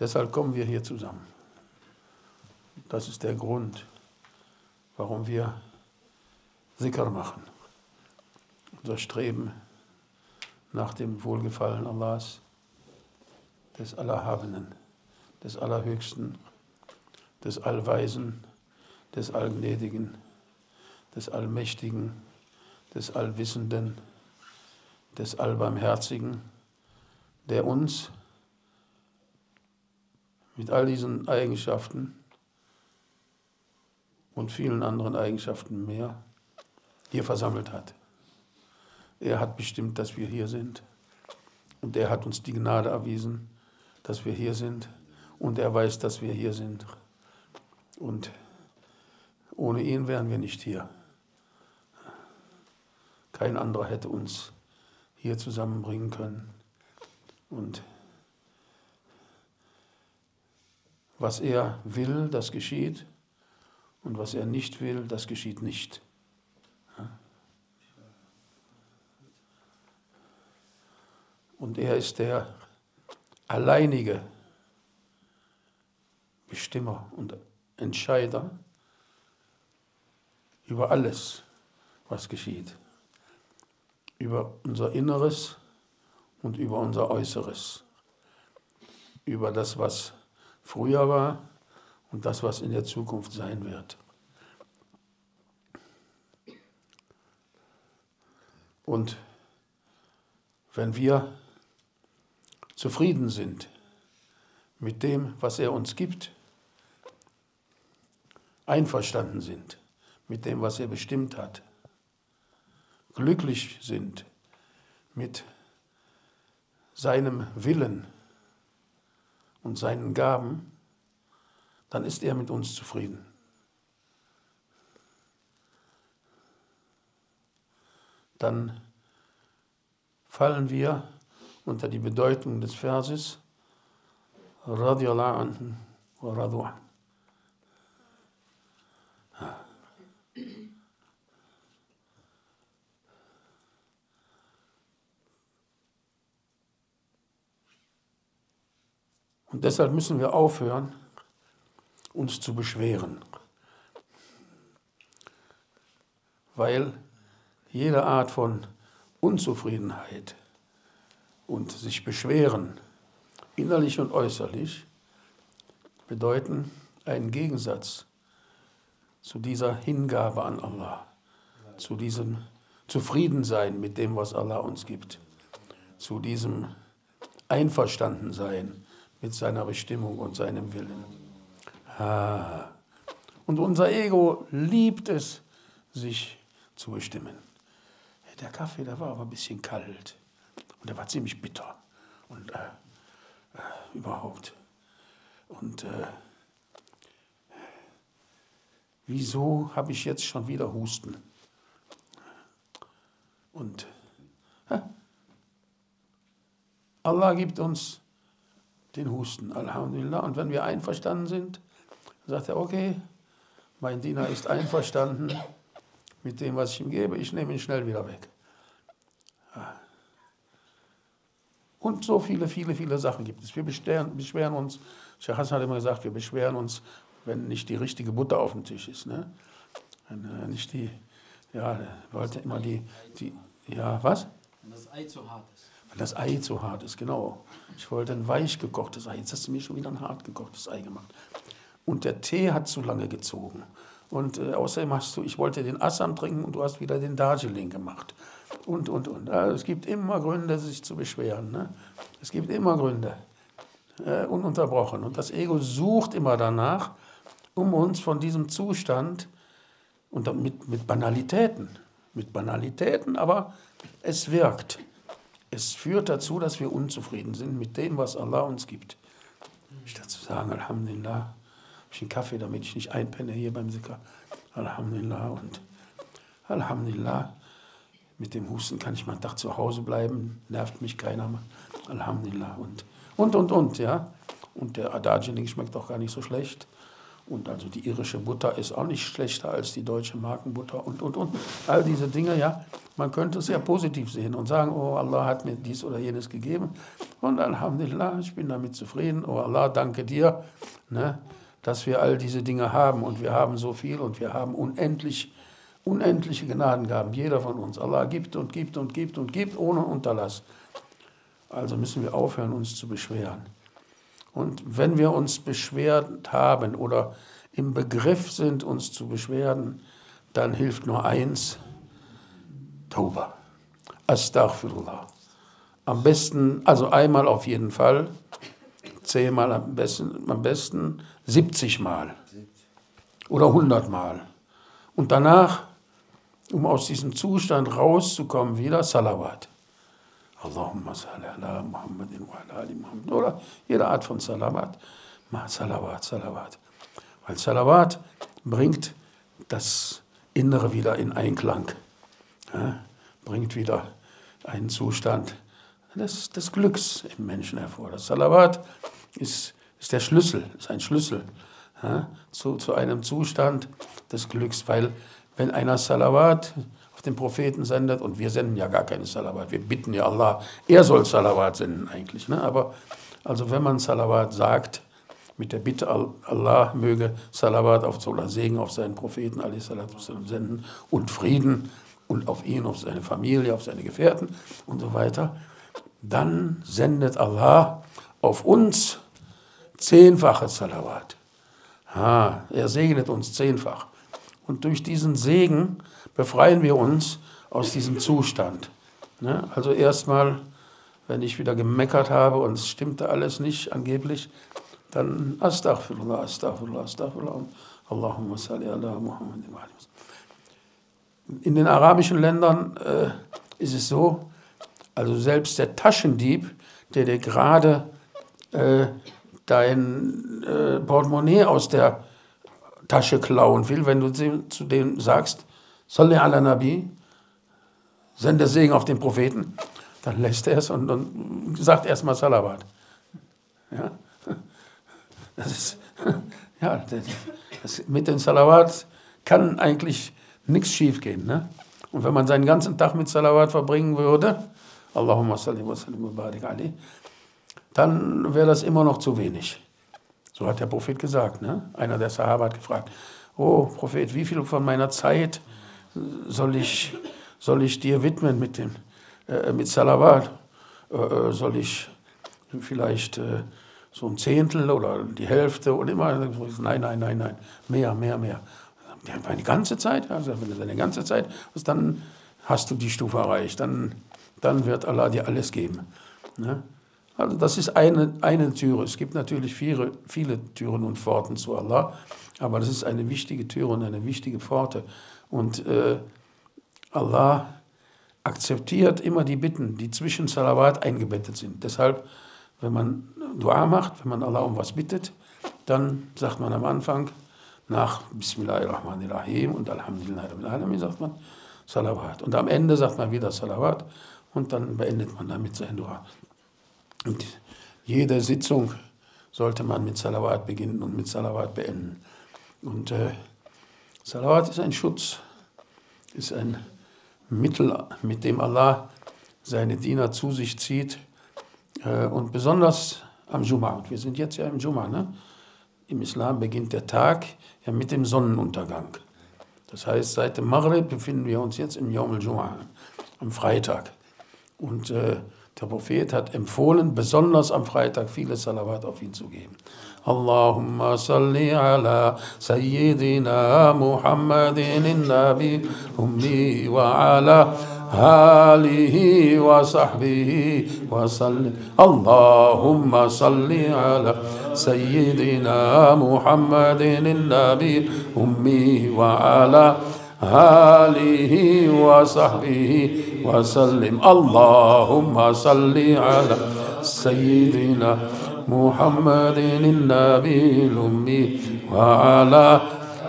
Deshalb kommen wir hier zusammen. Das ist der Grund, warum wir Zikr machen. Unser Streben nach dem Wohlgefallen Allahs, des Allerhabenen, des Allerhöchsten, des Allweisen, des Allgnädigen, des Allmächtigen, des Allwissenden, des Allbarmherzigen, der uns mit all diesen Eigenschaften und vielen anderen Eigenschaften mehr hier versammelt hat. Er hat bestimmt, dass wir hier sind, und er hat uns die Gnade erwiesen, dass wir hier sind, und er weiß, dass wir hier sind. Und ohne ihn wären wir nicht hier. Kein anderer hätte uns hier zusammenbringen können. Und was er will, das geschieht. Und was er nicht will, das geschieht nicht. Und er ist der alleinige Bestimmer und Entscheider über alles, was geschieht. Über unser Inneres und über unser Äußeres. Über das, was früher war und das, was in der Zukunft sein wird. Und wenn wir zufrieden sind mit dem, was er uns gibt, einverstanden sind mit dem, was er bestimmt hat, glücklich sind mit seinem Willen und seinen Gaben, dann ist er mit uns zufrieden. Dann fallen wir unter die Bedeutung des Verses Radiyallahu anhu wa radu an. Und deshalb müssen wir aufhören, uns zu beschweren. Weil jede Art von Unzufriedenheit und sich beschweren, innerlich und äußerlich, bedeuten einen Gegensatz zu dieser Hingabe an Allah, zu diesem Zufriedensein mit dem, was Allah uns gibt, zu diesem Einverstandensein mit seiner Bestimmung und seinem Willen. Und unser Ego liebt es, sich zu bestimmen. Der Kaffee, der war aber ein bisschen kalt und der war ziemlich bitter und überhaupt. Und wieso habe ich jetzt schon wieder Husten? Und Allah gibt uns den Husten, Alhamdulillah. Und wenn wir einverstanden sind, sagt er, okay, mein Diener ist einverstanden mit dem, was ich ihm gebe, ich nehme ihn schnell wieder weg. Und so viele Sachen gibt es. Wir beschweren uns, Sheikh Hassan hat immer gesagt, wir beschweren uns, wenn nicht die richtige Butter auf dem Tisch ist. Ne? Wenn nicht die, ja, wollte immer ja, was? Wenn das Ei zu hart ist. Wenn das Ei zu hart ist, genau. Ich wollte ein weich gekochtes Ei. Jetzt hast du mir schon wieder ein hart gekochtes Ei gemacht. Und der Tee hat zu lange gezogen. Und außerdem ich wollte den Assam trinken und du hast wieder den Darjeeling gemacht. Und. Also es gibt immer Gründe, sich zu beschweren. Ne? Es gibt immer Gründe. Ununterbrochen. Und das Ego sucht immer danach, um uns von diesem Zustand, und mit Banalitäten, aber es wirkt. Es führt dazu, dass wir unzufrieden sind mit dem, was Allah uns gibt. Statt zu sagen, Alhamdulillah, habe ich einen Kaffee, damit ich nicht einpenne hier beim Zikr. Alhamdulillah und Alhamdulillah. Mit dem Husten kann ich mal einen Tag zu Hause bleiben, nervt mich keiner mehr. Alhamdulillah und, ja. Und der Darjeeling schmeckt auch gar nicht so schlecht. Und also die irische Butter ist auch nicht schlechter als die deutsche Markenbutter und. All diese Dinge, ja, man könnte es ja positiv sehen und sagen, oh, Allah hat mir dies oder jenes gegeben. Und Alhamdulillah, ich bin damit zufrieden. Oh Allah, danke dir, ne, dass wir all diese Dinge haben. Und wir haben so viel und wir haben unendliche Gnadengaben, jeder von uns. Allah gibt und gibt und gibt und gibt ohne Unterlass. Also müssen wir aufhören, uns zu beschweren. Und wenn wir uns beschwert haben oder im Begriff sind, uns zu beschweren, dann hilft nur eins: Tauba. Astaghfirullah. Am besten, also einmal auf jeden Fall, 10-mal am besten 70 Mal oder 100 Mal. Und danach, um aus diesem Zustand rauszukommen, wieder Salawat. Allahumma salli ala Muhammadin wa ala ali Muhammad. Oder jede Art von Salawat. Salawat, Salawat. Weil Salawat bringt das Innere wieder in Einklang. Ja, bringt wieder einen Zustand des Glücks im Menschen hervor. Das Salawat ist der Schlüssel, ist ein Schlüssel, ja, zu einem Zustand des Glücks. Weil wenn einer Salawat auf den Propheten sendet, und wir senden ja gar keine Salawat, wir bitten ja Allah, er soll Salawat senden eigentlich. Ne? Aber also wenn man Salawat sagt, mit der Bitte, Allah möge Salawat oder Segen auf seinen Propheten senden und Frieden und auf ihn, auf seine Familie, auf seine Gefährten und so weiter, dann sendet Allah auf uns 10-fache Salawat. Er segnet uns 10-fach. Und durch diesen Segen befreien wir uns aus diesem Zustand. Ne? Also erstmal, wenn ich wieder gemeckert habe und es stimmte alles nicht angeblich, dann Astaghfirullah, Astaghfirullah, Astaghfirullah und Allahumma salli ala Muhammadin wa ali. In den arabischen Ländern ist es so, also selbst der Taschendieb, der dir gerade dein Portemonnaie aus der Tasche klauen will, wenn du zu dem sagst, Salli ala Nabi, sende Segen auf den Propheten, dann lässt er es und sagt erstmal Salawat. Ja? Mit den Salawat kann eigentlich nichts schief gehen. Ne? Und wenn man seinen ganzen Tag mit Salawat verbringen würde, Allahumma salli wa sallim wa barik alayhi, dann wäre das immer noch zu wenig. So hat der Prophet gesagt. Ne? Einer der Sahaba hat gefragt, oh Prophet, wie viel von meiner Zeit soll ich dir widmen mit Salawat? Soll ich vielleicht so ein Zehntel oder die Hälfte und immer? Nein, mehr. Ja, die ganze Zeit, also wenn du deine ganze Zeit hast, dann hast du die Stufe erreicht, dann wird Allah dir alles geben. Ne? Also das ist eine Türe. Es gibt natürlich viele Türen und Pforten zu Allah, aber das ist eine wichtige Türe und eine wichtige Pforte. Und Allah akzeptiert immer die Bitten, die zwischen Salawat eingebettet sind. Deshalb, wenn man Dua macht, wenn man Allah um was bittet, dann sagt man am Anfang, nach Bismillahirrahmanirrahim und Alhamdulillah Rabbil Alamin sagt man Salawat. Und am Ende sagt man wieder Salawat und dann beendet man damit sein Dua. Und jede Sitzung sollte man mit Salawat beginnen und mit Salawat beenden. Und Salawat ist ein Schutz, ist ein Mittel, mit dem Allah seine Diener zu sich zieht. Und besonders am Jum'a. Und wir sind jetzt ja im Jum'a. Ne? Im Islam beginnt der Tag ja mit dem Sonnenuntergang. Das heißt, seit dem Maghrib befinden wir uns jetzt im Yawm al-Jum'a, am Freitag. Und der Prophet hat empfohlen, besonders am Freitag viele Salawat auf ihn zu geben. Allahumma salli ala Sayyidina Muhammadin Nabi Ummi wa ala alihi wa sahbihi wa sallim. Allahumma salli ala Sayyidina Muhammadin Nabi Ummi wa ala alihi wa sahbihi wa sallim. Allahumma salli ala Sayyidina Muhammadin Nabil Ummi wa ala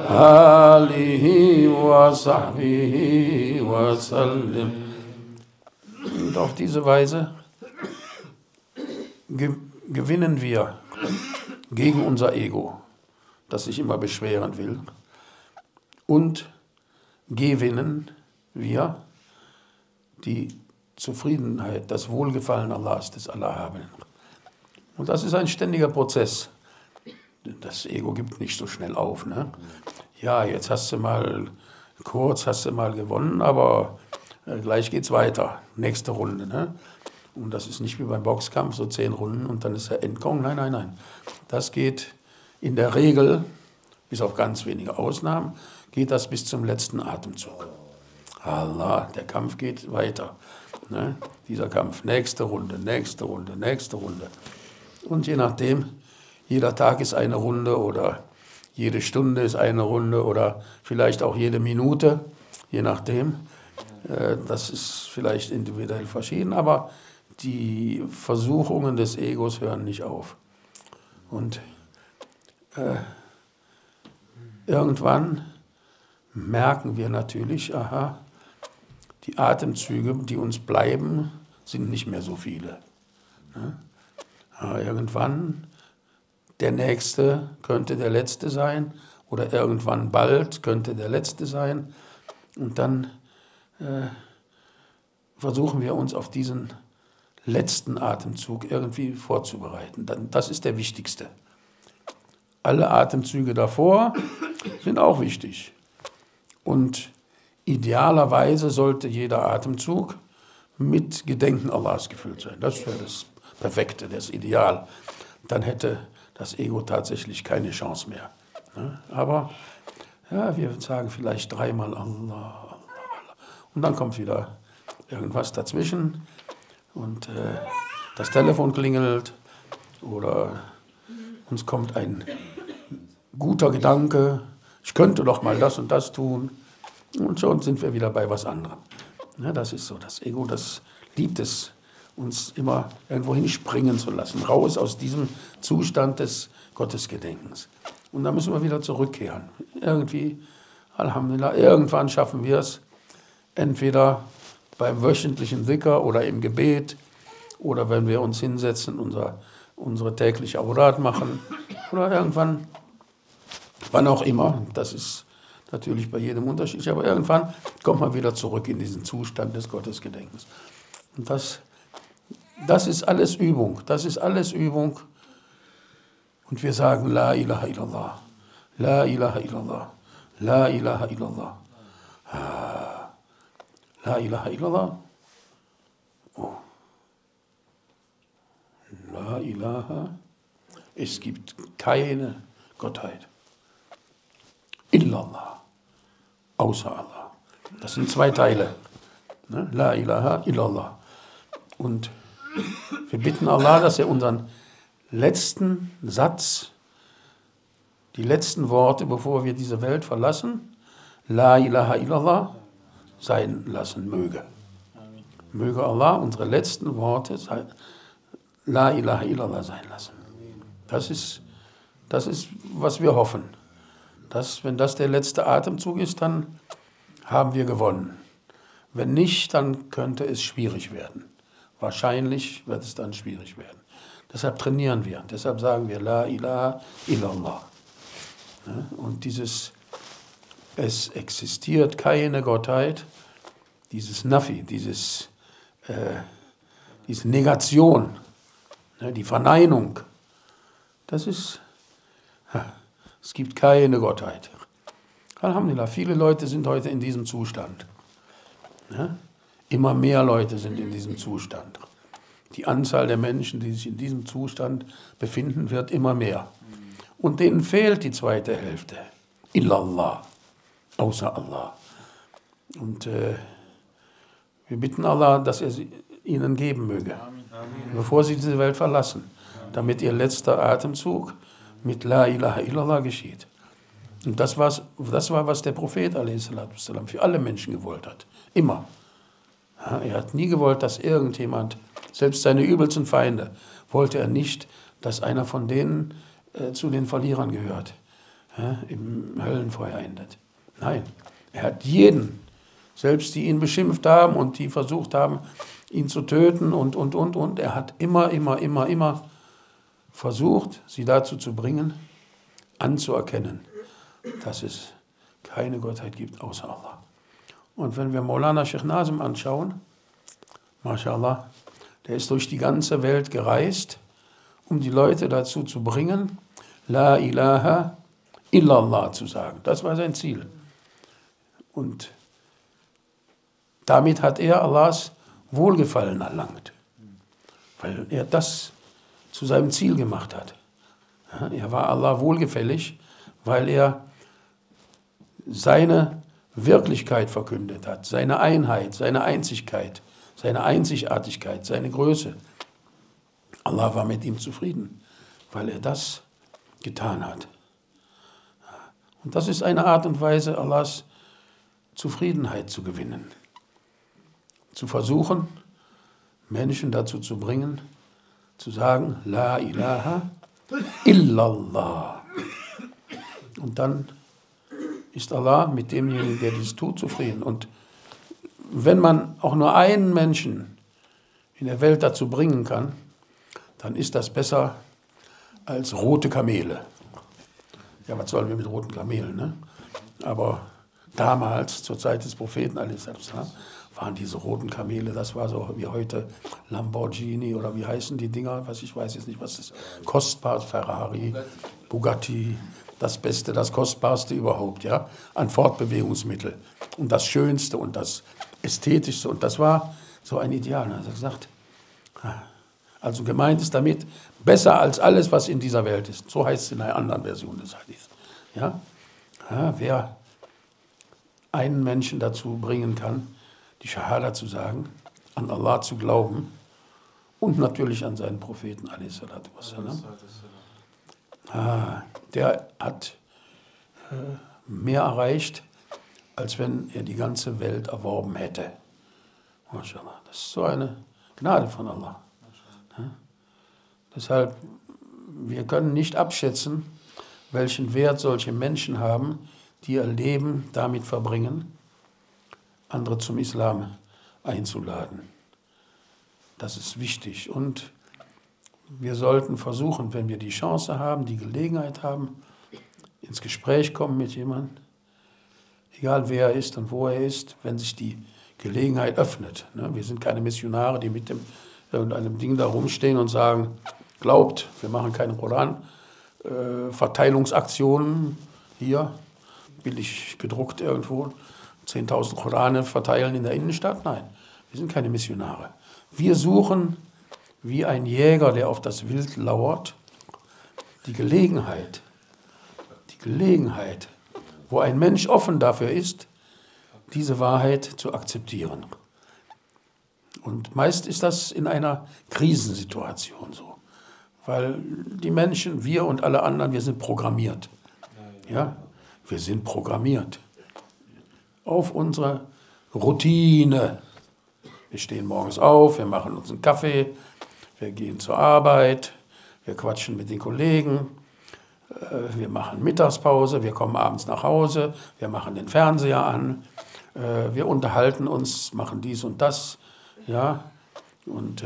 alihi wa sahbihi wa sallim. Und auf diese Weise gewinnen wir gegen unser Ego. das sich immer beschweren will. Und gewinnen wir die Zufriedenheit, das Wohlgefallen Allahs, des Allerhabenen. Und das ist ein ständiger Prozess. Das Ego gibt nicht so schnell auf. Ne? Ja, jetzt hast du mal gewonnen, aber gleich geht's weiter. Nächste Runde. Ne? Und das ist nicht wie beim Boxkampf, so 10 Runden und dann ist der Endgong. Nein, nein, nein. Das geht in der Regel, bis auf ganz wenige Ausnahmen, geht das bis zum letzten Atemzug. Allah, der Kampf geht weiter. Ne? Dieser Kampf, nächste Runde, nächste Runde, nächste Runde. Und je nachdem, jeder Tag ist eine Runde oder jede Stunde ist eine Runde oder vielleicht auch jede Minute, je nachdem. Das ist vielleicht individuell verschieden, aber die Versuchungen des Egos hören nicht auf. Und irgendwann merken wir natürlich, aha, die Atemzüge, die uns bleiben, sind nicht mehr so viele. Ne? Irgendwann, der Nächste könnte der Letzte sein oder irgendwann bald könnte der Letzte sein. Und dann versuchen wir uns auf diesen letzten Atemzug irgendwie vorzubereiten. Das ist der wichtigste. Alle Atemzüge davor sind auch wichtig. Und idealerweise sollte jeder Atemzug mit Gedenken Allahs gefüllt sein. Das wäre das Perfekte, das Ideal. Dann hätte das Ego tatsächlich keine Chance mehr. Aber ja, wir sagen vielleicht 3-mal Allah, Allah, Allah. Und dann kommt wieder irgendwas dazwischen und das Telefon klingelt oder uns kommt ein guter Gedanke, ich könnte doch mal das und das tun. Und schon sind wir wieder bei was anderem. Ja, das ist so, das Ego, das liebt es, uns immer irgendwo hinspringen zu lassen, raus aus diesem Zustand des Gottesgedenkens. Und dann müssen wir wieder zurückkehren. Irgendwie, Alhamdulillah, irgendwann schaffen wir es, entweder beim wöchentlichen Dhikr oder im Gebet oder wenn wir uns hinsetzen, unsere tägliche Awrat machen oder irgendwann, wann auch immer, das ist natürlich bei jedem unterschiedlich, aber irgendwann kommt man wieder zurück in diesen Zustand des Gottesgedenkens. Und das ist alles Übung, das ist alles Übung. Und wir sagen, La ilaha illallah, La ilaha illallah, La ilaha illallah. La ilaha illallah. Oh. La ilaha. Es gibt keine Gottheit. Illallah. Außer Allah. Das sind 2 Teile. Ne? La ilaha illallah. Und wir bitten Allah, dass er unseren letzten Satz, die letzten Worte, bevor wir diese Welt verlassen, La ilaha illallah, sein lassen möge. Möge Allah unsere letzten Worte La ilaha illallah sein lassen. Das ist, was wir hoffen. Wenn das der letzte Atemzug ist, dann haben wir gewonnen. Wenn nicht, dann könnte es schwierig werden. Wahrscheinlich wird es dann schwierig werden. Deshalb trainieren wir. Deshalb sagen wir La ilaha illallah. Und es existiert keine Gottheit, dieses Nafi, diese Negation, die Verneinung, es gibt keine Gottheit. Alhamdulillah, viele Leute sind heute in diesem Zustand. Immer mehr Leute sind in diesem Zustand. Die Anzahl der Menschen, die sich in diesem Zustand befinden, wird immer mehr. Und denen fehlt die zweite Hälfte. Illallah. Außer Allah. Und wir bitten Allah, dass er sie ihnen geben möge, bevor sie diese Welt verlassen, damit ihr letzter Atemzug mit La ilaha illallah geschieht. Und das war, was der Prophet a.s. für alle Menschen gewollt hat. Immer. Er hat nie gewollt, dass irgendjemand, selbst seine übelsten Feinde, wollte er nicht, dass einer von denen zu den Verlierern gehört, im Höllenfeuer endet. Nein, er hat jeden, selbst die ihn beschimpft haben und die versucht haben, ihn zu töten und. Er hat immer versucht, sie dazu zu bringen, anzuerkennen, dass es keine Gottheit gibt außer Allah. Und wenn wir Maulana Sheikh Nazim anschauen, MashaAllah, der ist durch die ganze Welt gereist, um die Leute dazu zu bringen, La ilaha illallah zu sagen. Das war sein Ziel. Und damit hat er Allahs Wohlgefallen erlangt, weil er das zu seinem Ziel gemacht hat. Er war Allah wohlgefällig, weil er seine Wirklichkeit verkündet hat, seine Einheit, seine Einzigkeit, seine Einzigartigkeit, seine Größe. Allah war mit ihm zufrieden, weil er das getan hat. Und das ist eine Art und Weise, Allahs Zufriedenheit zu gewinnen. Zu versuchen, Menschen dazu zu bringen, zu sagen, La ilaha illallah. Und dann ist Allah mit demjenigen, der dies tut, zufrieden. Und wenn man auch nur einen Menschen in der Welt dazu bringen kann, dann ist das besser als rote Kamele. Ja, was sollen wir mit roten Kamelen, ne? Aber damals, zur Zeit des Propheten, waren diese roten Kamele, das war so wie heute Lamborghini oder wie heißen die Dinger, ich weiß jetzt nicht, was das ist, kostbar, Ferrari, Bugatti, das Beste, das Kostbarste überhaupt, ja, an Fortbewegungsmittel und das Schönste und das Ästhetischste und das war so ein Ideal. Er hat gesagt, also gemeint ist damit, besser als alles, was in dieser Welt ist. So heißt es in einer anderen Version des Hadith. Ja? Ja, wer einen Menschen dazu bringen kann, die Shahada zu sagen, an Allah zu glauben und natürlich an seinen Propheten, der hat mehr erreicht, als wenn er die ganze Welt erworben hätte. MashaAllah. Das ist so eine Gnade von Allah. Ja? Deshalb, wir können nicht abschätzen, welchen Wert solche Menschen haben, die ihr Leben damit verbringen, andere zum Islam einzuladen. Das ist wichtig. Und wir sollten versuchen, wenn wir die Chance haben, die Gelegenheit haben, ins Gespräch kommen mit jemandem, egal wer er ist und wo er ist, wenn sich die Gelegenheit öffnet. Wir sind keine Missionare, die mit irgendeinem Ding da rumstehen und sagen, glaubt, wir machen keine Koran-Verteilungsaktionen hier, billig gedruckt irgendwo, 10.000 Korane verteilen in der Innenstadt. Nein, wir sind keine Missionare. Wir suchen, wie ein Jäger, der auf das Wild lauert, die Gelegenheit, wo ein Mensch offen dafür ist, diese Wahrheit zu akzeptieren. Und meist ist das in einer Krisensituation so, weil die Menschen, wir und alle anderen, wir sind programmiert. Ja? Wir sind programmiert auf unsere Routine. Wir stehen morgens auf, wir machen uns einen Kaffee, wir gehen zur Arbeit, wir quatschen mit den Kollegen, wir machen Mittagspause, wir kommen abends nach Hause, wir machen den Fernseher an, wir unterhalten uns, machen dies und das, ja, und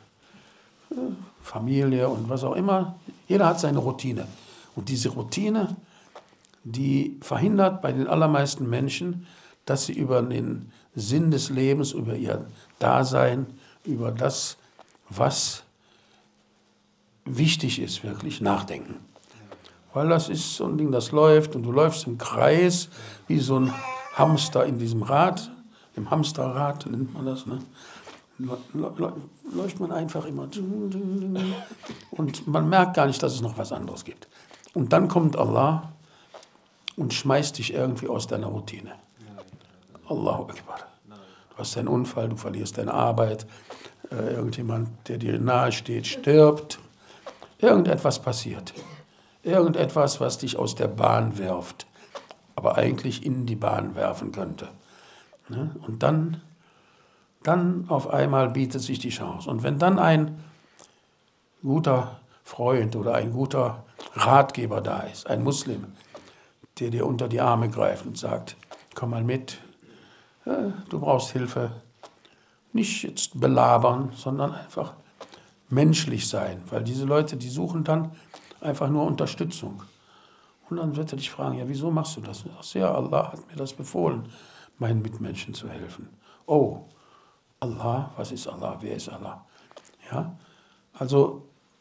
Familie und was auch immer. Jeder hat seine Routine. Und diese Routine, die verhindert bei den allermeisten Menschen, dass sie über den Sinn des Lebens, über ihr Dasein, über das, was wichtig ist, wirklich nachdenken. Weil das ist so ein Ding, das läuft und du läufst im Kreis wie so ein Hamster in diesem Rad, im Hamsterrad nennt man das, ne? Läuft man einfach immer und man merkt gar nicht, dass es noch was anderes gibt. Und dann kommt Allah und schmeißt dich irgendwie aus deiner Routine. Allahu Akbar. Du hast einen Unfall, du verlierst deine Arbeit, irgendjemand, der dir nahe steht, stirbt. Irgendetwas passiert. Irgendetwas, was dich aus der Bahn wirft, aber eigentlich in die Bahn werfen könnte. Und dann auf einmal bietet sich die Chance. Und wenn dann ein guter Freund oder ein guter Ratgeber da ist, ein Muslim, der dir unter die Arme greift und sagt, komm mal mit, du brauchst Hilfe, nicht jetzt belabern, sondern einfach menschlich sein, weil diese Leute, die suchen dann einfach nur Unterstützung. Und dann wird er dich fragen, ja, wieso machst du das? Du sagst, ja, Allah hat mir das befohlen, meinen Mitmenschen zu helfen. Oh, Allah, was ist Allah? Wer ist Allah? Ja, also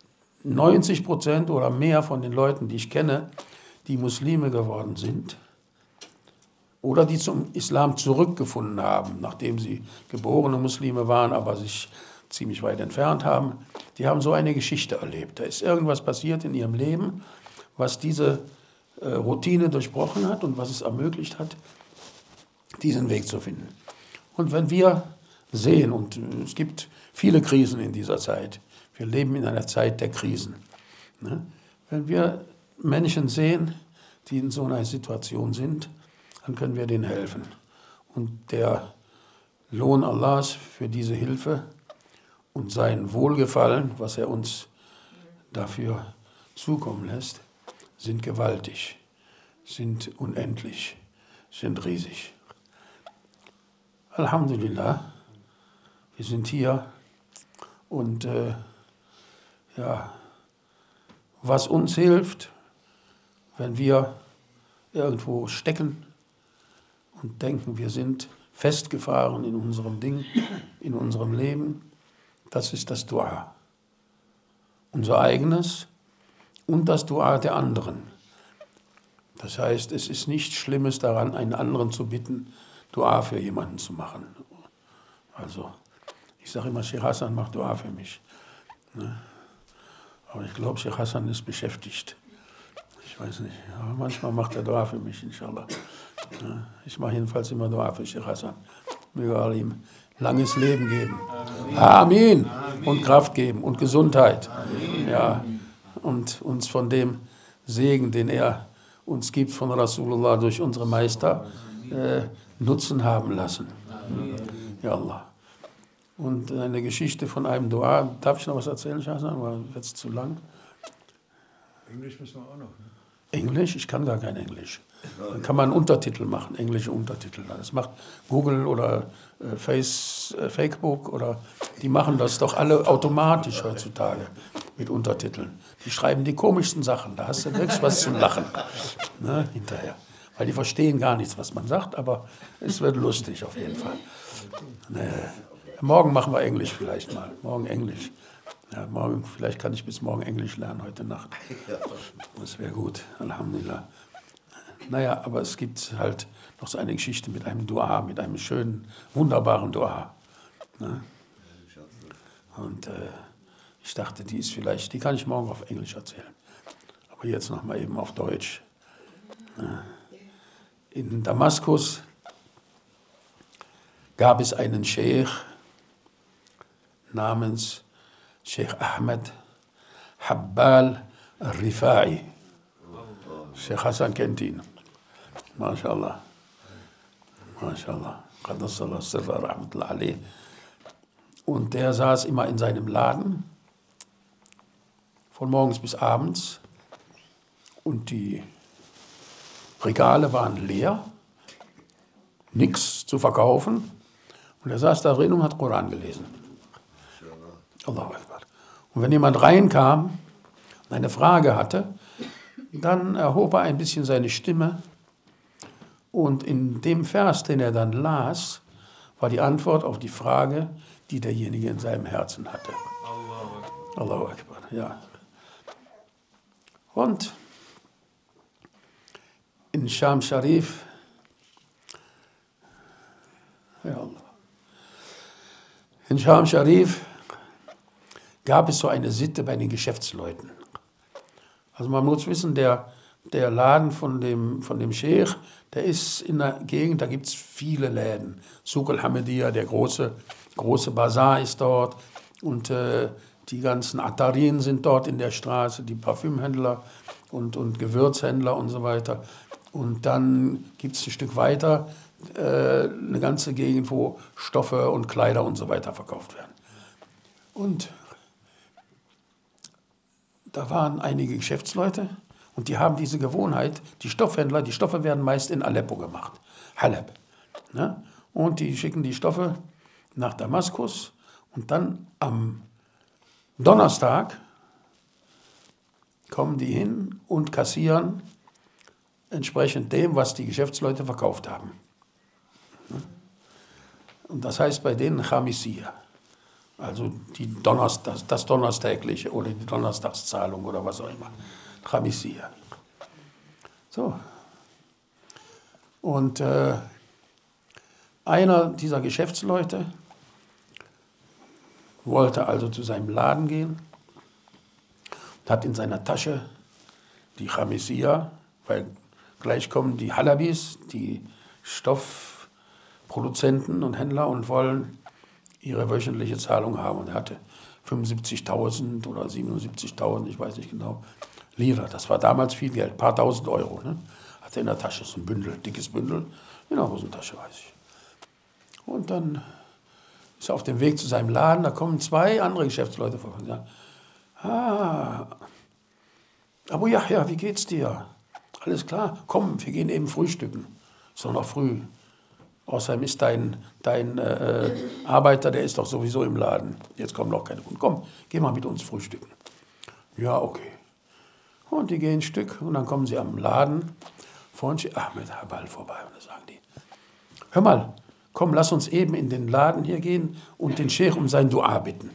90% oder mehr von den Leuten, die ich kenne, die Muslime geworden sind oder die zum Islam zurückgefunden haben, nachdem sie geborene Muslime waren, aber sich ziemlich weit entfernt haben, die haben so eine Geschichte erlebt. Da ist irgendwas passiert in ihrem Leben, was diese Routine durchbrochen hat und was es ermöglicht hat, diesen Weg zu finden. Und wenn wir sehen, und es gibt viele Krisen in dieser Zeit, wir leben in einer Zeit der Krisen, ne? Wenn wir Menschen sehen, die in so einer Situation sind, dann können wir denen helfen. Und der Lohn Allahs für diese Hilfe und sein Wohlgefallen, was er uns dafür zukommen lässt, sind gewaltig, sind unendlich, sind riesig. Alhamdulillah, wir sind hier und ja, was uns hilft, wenn wir irgendwo stecken und denken, wir sind festgefahren in unserem Ding, in unserem Leben, das ist das Dua. Unser eigenes und das Dua der anderen. Das heißt, es ist nichts Schlimmes daran, einen anderen zu bitten, Dua für jemanden zu machen. Also, ich sage immer, Sheikh Hassan macht Dua für mich. Ne? Aber ich glaube, Sheikh Hassan ist beschäftigt. Ich weiß nicht, aber manchmal macht er Dua für mich, inshallah. Ja, ich mache jedenfalls immer Dua für Sheikh Hassan. Möge Allah ihm langes Leben geben. Amin. Und Kraft geben und Gesundheit. Ja, und uns von dem Segen, den er uns gibt von Rasulullah durch unsere Meister, Nutzen haben lassen. Ja Allah. Und eine Geschichte von einem Dua. Darf ich noch was erzählen, Sheikh Hassan? Oder wird es zu lang? Englisch müssen wir auch noch. Ne? Englisch? Ich kann gar kein Englisch. Dann kann man Untertitel machen, englische Untertitel. Das macht Google oder Facebook oder die machen das doch alle automatisch heutzutage mit Untertiteln. Die schreiben die komischsten Sachen, da hast du wirklich was zum Lachen, ne, hinterher. Weil die verstehen gar nichts, was man sagt, aber es wird lustig auf jeden Fall. Morgen machen wir Englisch vielleicht mal, morgen Englisch. Ja, morgen, vielleicht kann ich bis morgen Englisch lernen, heute Nacht. Das wäre gut, Alhamdulillah. Naja, aber es gibt halt noch so eine Geschichte mit einem Dua, mit einem schönen, wunderbaren Dua. Ne? Und ich dachte, die ist vielleicht, die kann ich morgen auf Englisch erzählen. Aber jetzt noch mal eben auf Deutsch. In Damaskus gab es einen Sheikh namens Sheikh Ahmed Habbal al-Rifa'i. Sheikh Hassan kennt ihn. MashaAllah. MashaAllah. Qadassallah sirra rahmatullah alayh. Und der saß immer in seinem Laden, von morgens bis abends. Und die Regale waren leer, nichts zu verkaufen. Und er saß da drin und hat Koran gelesen. Allahu Akbar. Und wenn jemand reinkam und eine Frage hatte, dann erhob er ein bisschen seine Stimme. Und in dem Vers, den er dann las, war die Antwort auf die Frage, die derjenige in seinem Herzen hatte. Allahu Akbar, ja. Und in Sham Sharif, ja Allah, in Sham Sharif gab es so eine Sitte bei den Geschäftsleuten. Also man muss wissen, der Laden von dem Sheikh, der ist in der Gegend, da gibt es viele Läden. Souk al-Hamidiyya, der große Bazar ist dort und die ganzen Atarin sind dort in der Straße, die Parfümhändler und Gewürzhändler und so weiter. Und dann gibt es ein Stück weiter eine ganze Gegend, wo Stoffe und Kleider und so weiter verkauft werden. Und da waren einige Geschäftsleute und die haben diese Gewohnheit, die Stoffhändler, die Stoffe werden meist in Aleppo gemacht, Haleb. Ne? Und die schicken die Stoffe nach Damaskus und dann am Donnerstag kommen die hin und kassieren entsprechend dem, was die Geschäftsleute verkauft haben. Und das heißt bei denen Chamisiyya, also das Donnerstägliche oder die Donnerstagszahlung oder was auch immer. Chamisiyya. So. Und einer dieser Geschäftsleute wollte also zu seinem Laden gehen und hat in seiner Tasche die Chamisiyya, weil gleich kommen die Halabis, die Stoffproduzenten und Händler und wollen ihre wöchentliche Zahlung haben. Und er hatte 75.000 oder 77.000, ich weiß nicht genau, Lira. Das war damals viel Geld, ein paar tausend Euro. Ne? Hatte in der Tasche so ein Bündel, dickes Bündel, in der Hosentasche, weiß ich. Und dann ist er auf dem Weg zu seinem Laden, da kommen zwei andere Geschäftsleute vorbei und sagen, Abu Yahya, wie geht's dir? Alles klar, komm, wir gehen eben frühstücken. Ist doch noch früh. Außerdem ist dein Arbeiter, der ist doch sowieso im Laden. Jetzt kommen noch keine Kunden. Komm, geh mal mit uns frühstücken. Ja, okay. Und die gehen ein Stück und dann kommen sie am Laden vor Ahmed Habal vorbei. Und da sagen die, hör mal, komm, lass uns eben in den Laden hier gehen und den Scheich um sein Dua bitten.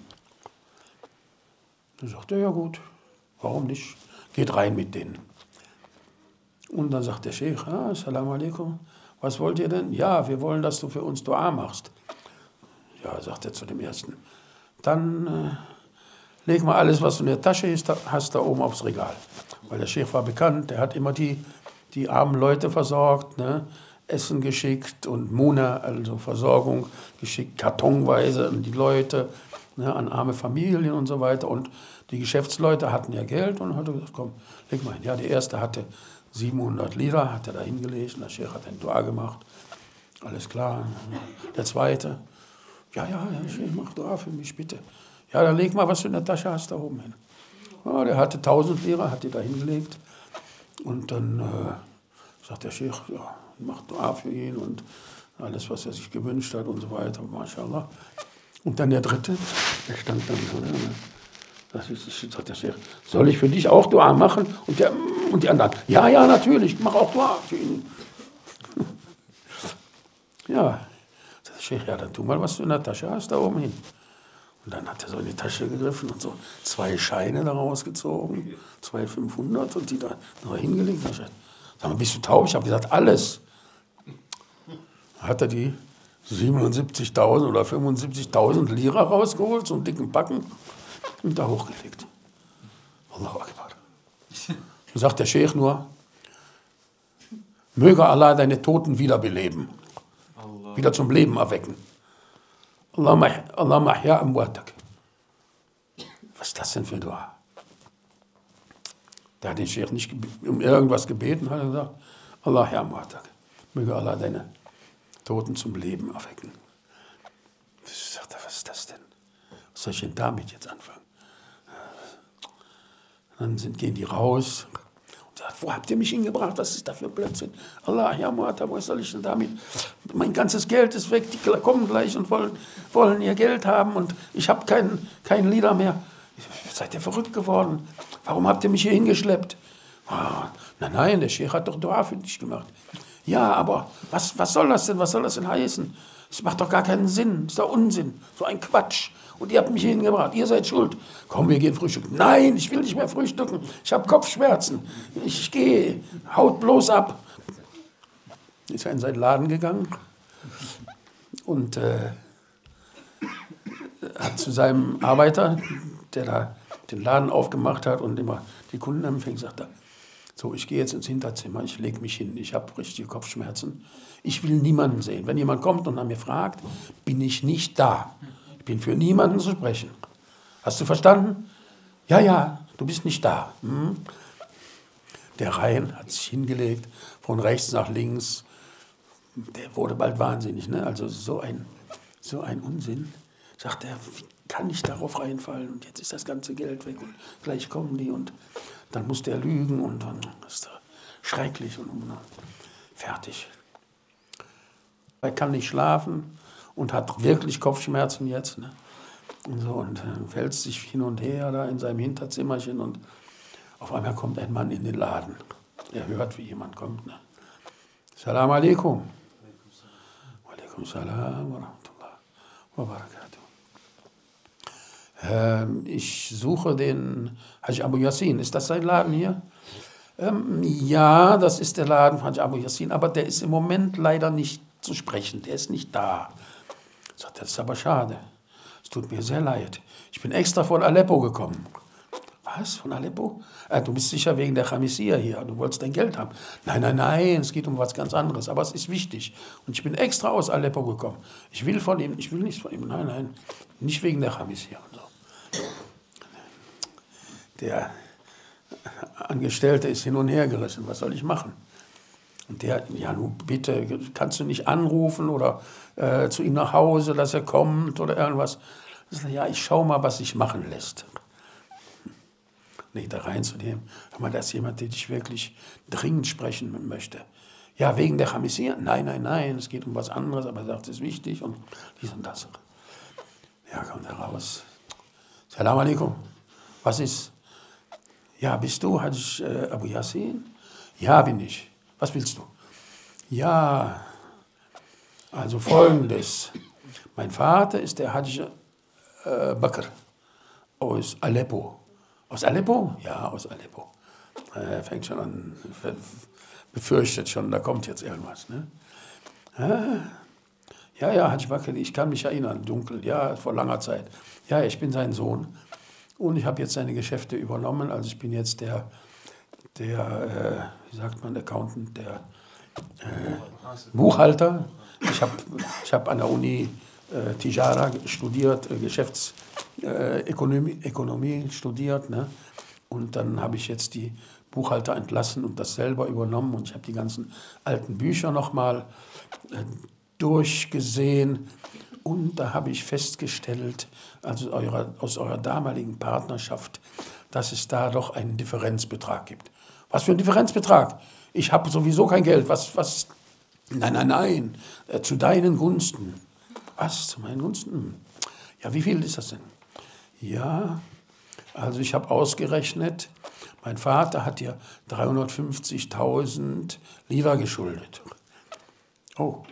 Dann sagt er, ja gut, warum nicht? Geht rein mit denen. Und dann sagt der Scheich, Assalamu alaikum, was wollt ihr denn? Ja, wir wollen, dass du für uns Dua machst. Ja, sagt er zu dem Ersten. Dann leg mal alles, was du in der Tasche hast, da oben aufs Regal. Weil der Scheich war bekannt, der hat immer die armen Leute versorgt, ne? Essen geschickt und Muna, also Versorgung geschickt, kartonweise an die Leute, ne? An arme Familien und so weiter. Und die Geschäftsleute hatten ja Geld und hat gesagt, komm, leg mal hin. Ja, der Erste hatte 700 Lira, hat er da hingelegt und der Scheich hat ein Dua gemacht. Alles klar. Der Zweite, ja, Scheich, mach Dua für mich, bitte. Ja, dann leg mal, was du in der Tasche hast, da oben hin. Ja, der hatte 1000 Lira, hat die da hingelegt. Und dann sagt der Scheich, ja, mach Dua für ihn und alles, was er sich gewünscht hat und so weiter, mashallah. Und dann der Dritte, der stand dann, sagt der Scheich, soll ich für dich auch Dua machen? Und die anderen, ja, natürlich, ich mache auch Dua für ihn. Ja, sagt der Scheich, ja, dann tu mal, was du in der Tasche hast, da oben hin. Und dann hat er so in die Tasche gegriffen und so 2 Scheine daraus gezogen, 2 500 und die da hingelegt. Sag mal, bist du taub? Ich habe gesagt, alles. Dann hat er die 77.000 oder 75.000 Lira rausgeholt, so einen dicken Backen und da hochgelegt. Allahu Akbar. Dann sagt der Scheich nur, möge Allah deine Toten wiederbeleben, wieder zum Leben erwecken. Allahumma ahya amwatak. Was ist das denn für ein Dua? Der hat den Scheich nicht um irgendwas gebeten, hat er gesagt, Allah ahya amwatak. Möge Allah deine Toten zum Leben erwecken. Ich sagte, was ist das denn? Was soll ich denn damit jetzt anfangen? Dann gehen die raus und sagen, wo habt ihr mich hingebracht? Was ist da für Blödsinn? Allah, ja, Muatta, was soll ich denn damit? Mein ganzes Geld ist weg, die kommen gleich und wollen ihr Geld haben und ich habe kein Lieder mehr. Seid ihr verrückt geworden? Warum habt ihr mich hier hingeschleppt? Nein, der Scheich hat doch Dua für dich gemacht. Ja, aber was soll das denn? Was soll das denn heißen? Das macht doch gar keinen Sinn. Das ist doch Unsinn. So ein Quatsch. Und ihr habt mich hier hingebracht. Ihr seid schuld. Komm, wir gehen frühstücken. Nein, ich will nicht mehr frühstücken. Ich habe Kopfschmerzen. Ich gehe. Haut bloß ab. Ist er in seinen Laden gegangen und hat zu seinem Arbeiter, der da den Laden aufgemacht hat und immer die Kunden empfängt, sagt er, so, ich gehe jetzt ins Hinterzimmer, ich lege mich hin, ich habe richtige Kopfschmerzen. Ich will niemanden sehen. Wenn jemand kommt und nach mir fragt, bin ich nicht da. Ich bin für niemanden zu sprechen. Hast du verstanden? Ja, du bist nicht da. Der Reihen hat sich hingelegt, von rechts nach links. Der wurde bald wahnsinnig, ne? Also so ein Unsinn. Sagt er, wie kann ich darauf reinfallen? Und jetzt ist das ganze Geld weg und gleich kommen die und dann muss der lügen und dann ist er schrecklich und fertig. Er kann nicht schlafen und hat wirklich Kopfschmerzen jetzt. Ne? Und wälzt sich hin und her da in seinem Hinterzimmerchen und auf einmal kommt ein Mann in den Laden. Er hört, wie jemand kommt. Ne? Salam alaikum. Wa alaikum salam wa rahmatullah wa barakatuh. Ich suche den Hajj Abu Yassin. Ist das sein Laden hier? Ja, das ist der Laden von Hajj Abu Yassin, aber der ist im Moment leider nicht zu sprechen. Der ist nicht da. Sagt er, das ist aber schade. Es tut mir sehr leid. Ich bin extra von Aleppo gekommen. Was? Von Aleppo? Du bist sicher wegen der Chamisiyya hier. Du wolltest dein Geld haben. Nein, nein, nein, es geht um was ganz anderes. Aber es ist wichtig. Und ich bin extra aus Aleppo gekommen. Ich will von ihm, ich will nichts von ihm. Nein, nein, nicht wegen der Chamisiyya. Und so. Der Angestellte ist hin und her gerissen. Was soll ich machen? Und der, ja, nun bitte, kannst du nicht anrufen oder zu ihm nach Hause, dass er kommt oder irgendwas? Ja, ich schau mal, was sich machen lässt. Nee, da reinzunehmen. Hör mal, da ist jemand, der dich wirklich dringend sprechen möchte. Ja, wegen der Chamisiyya? Nein, nein, nein, es geht um was anderes, aber er sagt, es ist wichtig und dies und das. Ja, kommt er raus. Salam alaikum. Was ist? Ja, bist du Hajj Abu Yassin? Ja, bin ich. Was willst du? Ja, also Folgendes. Mein Vater ist der Hajj Bakr aus Aleppo. Aus Aleppo? Ja, aus Aleppo. Er fängt schon an, befürchtet schon, da kommt jetzt irgendwas. Ne? Ja, ja, Hajj Bakr, ich kann mich erinnern, dunkel, ja, vor langer Zeit. Ja, ich bin sein Sohn und ich habe jetzt seine Geschäfte übernommen. Also ich bin jetzt der wie sagt man, Accountant, der Buchhalter. Ich hab an der Uni Tijara studiert, Ökonomie studiert. Ne? Und dann habe ich jetzt die Buchhalter entlassen und das selber übernommen. Und ich habe die ganzen alten Bücher nochmal durchgesehen. Und da habe ich festgestellt, also aus eurer damaligen Partnerschaft, dass es da doch einen Differenzbetrag gibt. Was für ein Differenzbetrag? Ich habe sowieso kein Geld. Was? Nein, nein, nein. Zu deinen Gunsten. Was? Zu meinen Gunsten? Ja, wie viel ist das denn? Ja, also ich habe ausgerechnet, mein Vater hat dir 350.000 Lira geschuldet. Oh.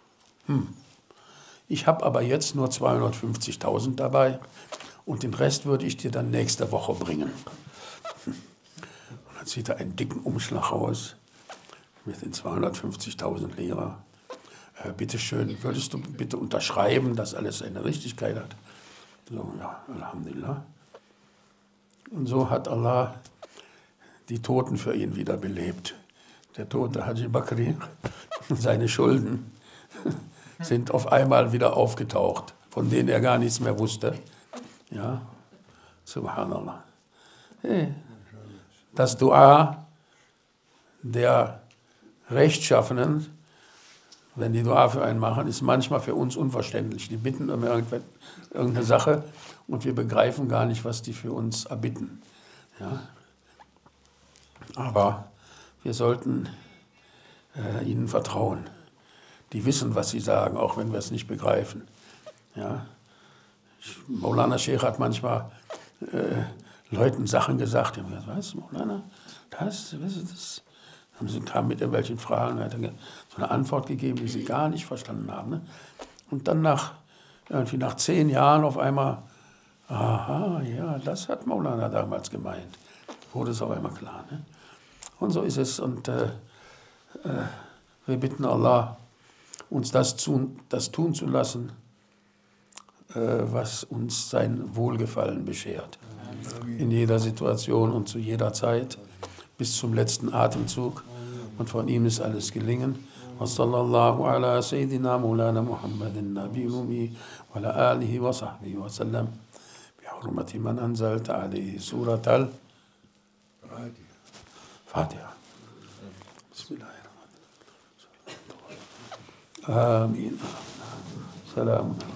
Ich habe aber jetzt nur 250.000 dabei und den Rest würde ich dir dann nächste Woche bringen. Und dann zieht er einen dicken Umschlag raus mit den 250.000 Lira. Bitte schön, würdest du bitte unterschreiben, dass alles seine Richtigkeit hat? So, ja, Alhamdulillah. Und so hat Allah die Toten für ihn wiederbelebt. Der tote Haji Bakri, seine Schulden sind auf einmal wieder aufgetaucht, von denen er gar nichts mehr wusste. Ja, Subhanallah. Hey. Das Dua der Rechtschaffenen, wenn die Dua für einen machen, ist manchmal für uns unverständlich. Die bitten um irgendeine Sache und wir begreifen gar nicht, was die für uns erbitten. Ja? Aber wir sollten ihnen vertrauen. Die wissen, was sie sagen, auch wenn wir es nicht begreifen. Ja? Maulana Sheikh hat manchmal Leuten Sachen gesagt. Die haben gesagt, was, Maulana, das? Sie kamen mit irgendwelchen Fragen, er hat so eine Antwort gegeben, die sie gar nicht verstanden haben. Ne? Und dann nach 10 Jahren auf einmal, aha, ja, das hat Maulana damals gemeint. Wurde es auf einmal klar. Ne? Und so ist es. Und wir bitten Allah, uns das tun zu lassen, was uns sein Wohlgefallen beschert. In jeder Situation und zu jeder Zeit, bis zum letzten Atemzug. Und von ihm ist alles gelingen. وصلى الله على سيدنا مولانا محمد النبي الأمي وعلى آله وصحبه وسلم بحرمة من أنزلت عليه سورة الفاتحة. بسم الله الرحمن الرحيم. آمين. سلام.